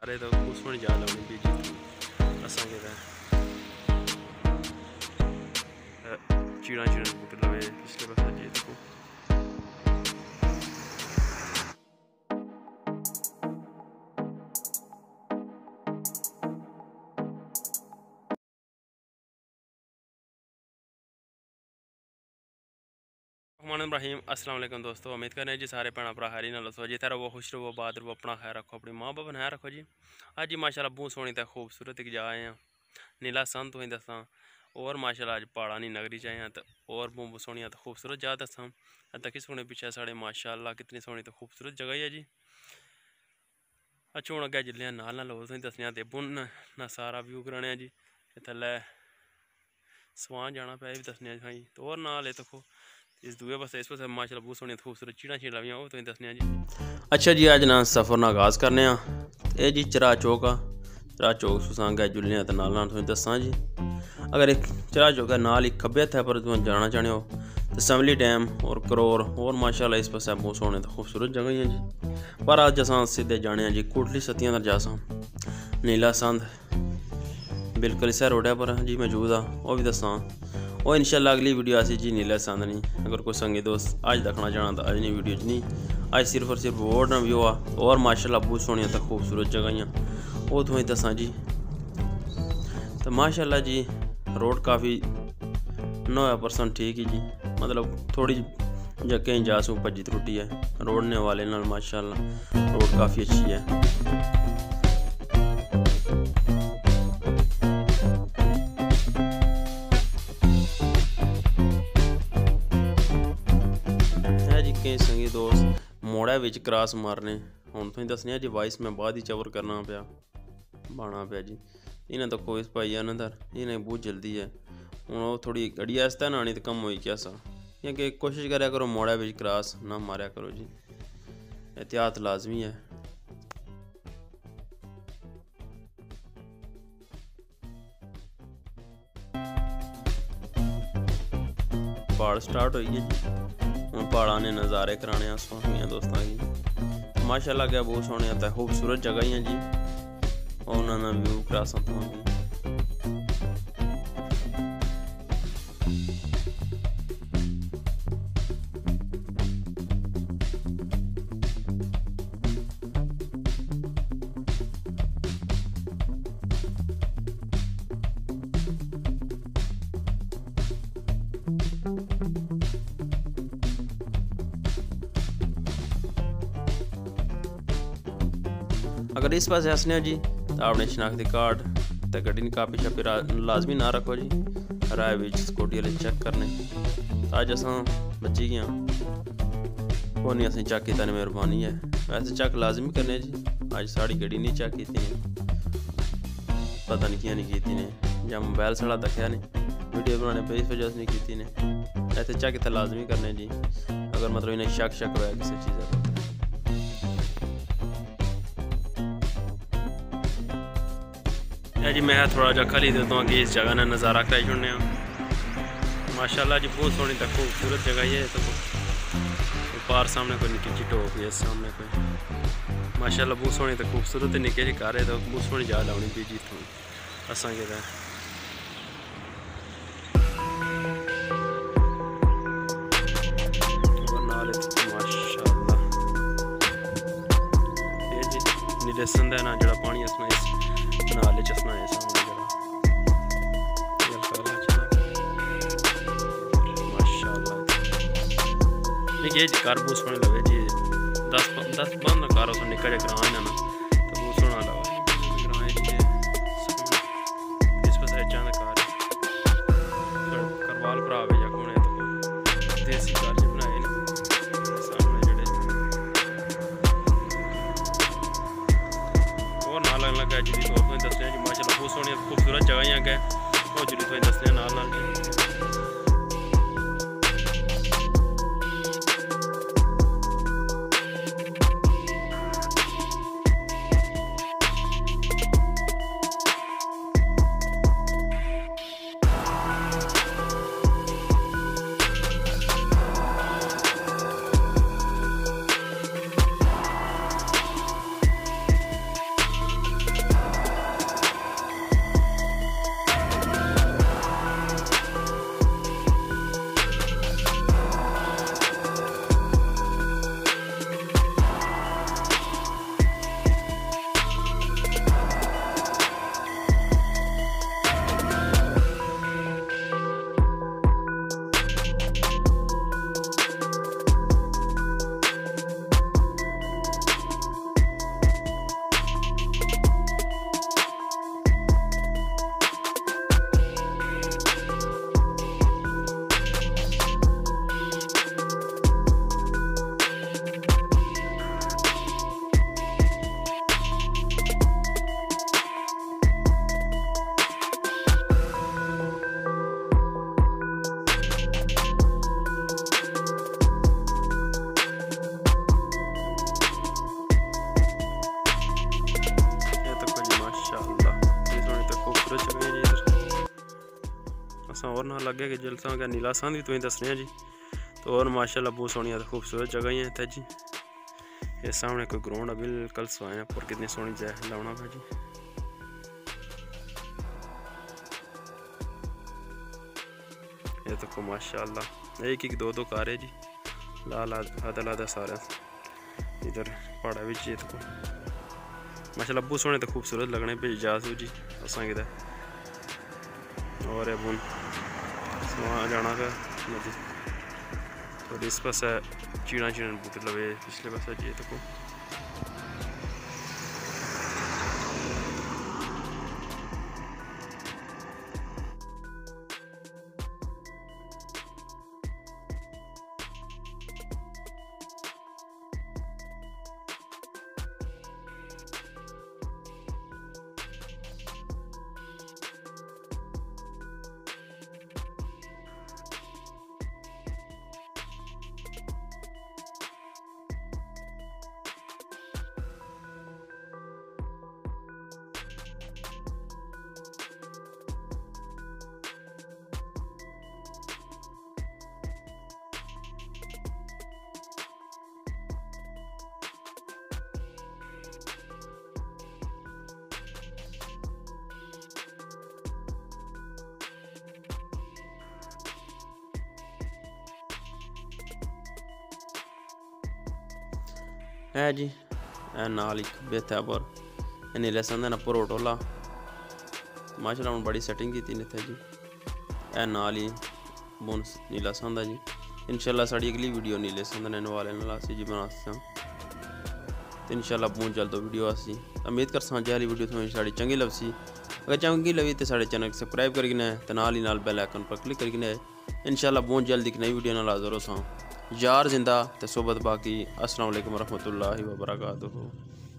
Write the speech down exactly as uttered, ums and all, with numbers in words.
रहे तो कुछ सोनी जा लानी भी जी असा के चीड़ा चीड़ा बूटे लगे पिछले पास जी देखो इब्राहिम अस्सलाम वालेकुम दोस्तों, उम्मीद करें जी सारे भैन भरा हारी नाल सो जी तेरा वो खुश रहो बात रहो अपना खैर रखो अपनी माँ बाप ने रखो जी। अज जी माशाल्लाह बहुत सोहनी तो खूबसूरत एक जगह आए हैं नीला सन तुम दसा और माशाल्लाह अज पहाड़ा नी नगरी च आए हैं तो और बहुत सोहनी तो खूबसूरत जगह दसा तकी सोने पिछे साढ़े माशाल्लाह कितनी सोहनी तो खूबसूरत जगह है जी। अच्छा हूँ अगे जिले नाल नाल होर तुम दसने तो बुन ना सारा व्यू कराने जी थल्लै सवान जाना पे भी दसने जी तो और नाल है देखो इस दुए पास इस पास माशाल्लाह बहुत सोहनी खूबसूरत चीड़ा चीड़ा भी वो तुम दसने जी। अच्छा जी अज ना सफ़र ना आगाज़ करने ये जी चरा चौक आ चरा चौक सुसां गै जुलने तो नाल नाल तुम दसा जी। अगर एक चरा चौक है नाल ही खब्बे हत्थै पर तुम जाना चाहते हो तो समली डैम और करोर और माशाल्लाह इस पास बहुत सोहने तो खूबसूरत जगह है जी। पर अज अस सीधे जाने जी कोटली सतियां दर जासा नीला संद बिल्कुल इस रोडै पर जी मौजूद आ वह भी दसा और इंशाल्लाह अगली वीडियो आसी जी नीला संद नहीं। अगर कोई संगी दोस्त अज देखना चाहना तो अज नहीं वीडियो च नहीं अज सिर्फ और सिर्फ रोड ना व्यू आ और माशाल्लाह बहुत सोहनिया तो खूबसूरत जगह वो तुम्हें दसा जी। तो माशाल्लाह जी रोड काफ़ी नौ परसेंट ठीक ही जी मतलब थोड़ी जगह जासू भजी त्रुटी है रोड ने वाले नाल माशाल्लाह रोड काफ़ी अच्छी है। कई संगी दोस्त मोड़ा विच क्रॉस मारने हूँ तुम दसने जी वाइस मैं बाद ही चवर करना पाया बाना पाया जी इन्हें तो कोई पाई अंदर इन्हें बहुत जल्दी है हूँ वो थोड़ी गड्डी आस्ता ना आनी तो कम हुई क्या सा या कि कोशिश करा करो मोड़ा विच क्रॉस ना मारा करो जी एहतियात लाजमी है। पहाड़ स्टार्ट हुई है जी हूँ पहाड़ा ने नज़ारे कराने सोहनिया दोस्तों की माशाल्लाह क्या बहुत सोहने आता है खूबसूरत जगह ही है जी और उन्होंने व्यू करा सकता हूँ। अगर इस पास हंसने जी तो आपने शनाख्ती कार्ड तो गड्डी कापी छापी लाजमी ना रखो जी राय बिच स्कूटी वाले चेक करने अज अस बची गया को नहीं असें चेक किया मेहरबानी है वैसे चेक लाजमी करने जी अज साड़ी गड्डी नहीं चेक की ने पता नहीं क्या नहीं की ने या मोबाइल साड़ा दखिया ने वीडियो बनाने पे इस वजह से नहीं की ने ऐसे चेक इतना लाजमी करने जी अगर मतलब इन्हें शक शक होया किसी चीज़ का। जी मैं थोड़ा जा खली देता हूँ कि इस जगह ने नज़ारा कराई छोड़ने माशाल्लाह जी बहुत सोहनी तक खूबसूरत जगह है। तो पार सामने कोई निकी जी टोप है सामने कोई माशाल्लाह बहुत सोहनी तो खूबसूरत निके जी घर है तो बहुत सोहनी जगह लानी भी जी इतों असा के माशाल्लाह ये जी नीले संद है ना जड़ा पानी असना नाले चसना है सामने माशाल्लाह ये घर बहुत सोहने लगे जी दस दस बंद घर उस निका जहा ग्रां है ना तो बहुत सोहना लगा ग्रां जी इस पास चांद घर करवाल भरा या कौन है तो देसी घर च बनाए सामने जेडे और नाल लगा जी तो दसने जी माशाल्लाह बहुत सोहनी खूबसूरत जगह अगर वो जुड़ी तुम दसने नाल नाल जी। अस और ना लगे कि जलसा क्या नीला संध भी तुम्हें दसने जी। तो और माशाल्लाह बहुत सोहनी खूबसूरत जगह ही है इतने जी। ये सामने कोई ग्राउंड है बिल्कुल सोया पर कितनी सोहनी जगह लाना है जी। ये तो को माशाल्लाह एक एक दो दो कार है जी, लाल आधा लादा सारा इधर पहाड़ा बिच ये तो माशाल्लाह बहुत सोहने तो खूबसूरत लगने पे इजाजत जी असा कि और बुन वहाँ जाना का जी। तो इस पास चीड़ा चीड़न बूटे लगे पिछले पास जी तो को है जी। ए नाल ही बेथा पर नीले संद ना पुरो टोला माशाल्लाह हम बड़ी सेटिंग की थी जी। ए नाल ही बुन नीला संद है जी। इंशाल्लाह साड़ी अगली वीडियो नीले संद ने वाले नाल असी जी बनाते हैं। तो इंशाल्लाह बहुत जल्द वीडियो आसी। उम्मीद कर सा जी वीडियो तुम्हें साड़ी चंगी लवसी। अगर चंगी लगी तो साढ़े चैनल सब्सक्राइब करके तो नाल ही नाल बेल आइकन पर क्लिक करके इंशाल्लाह बहुत जल्द एक नई वीडियो नाल हाज़िर हो सा। यार जिंदा तो सोबत बाकी। अस्सलाम वालेकुम रहमतुल्लाहि व बरकातुहू।